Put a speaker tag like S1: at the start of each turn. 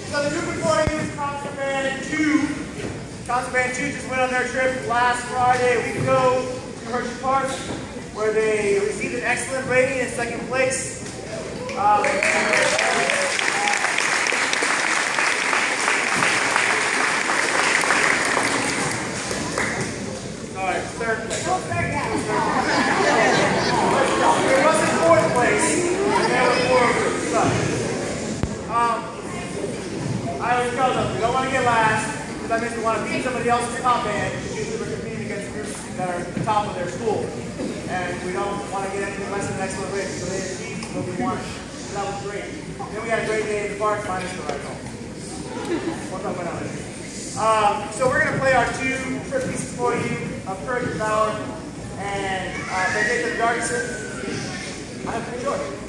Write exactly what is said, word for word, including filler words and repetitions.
S1: So the group before you is Concert Band two. Concert Band two just went on their trip last Friday, a week ago, to Hershey Park, where they received an excellent rating in second place. Um, sorry, third place. It wasn't fourth place, and they were fourth. So, um, I always tell them, we don't want to get last, because that means we want to beat somebody else's top band, because usually we're competing against groups that are at the top of their school. And we don't want to get anything less than an excellent rating, so they achieved what we wanted. So that was great. Then we had a great day in the park, minus the ride home. What's up, went on there? Um, so we're going to play our two first pieces for you of Courage and Valor, and uh, they take the darts. I hope you enjoy.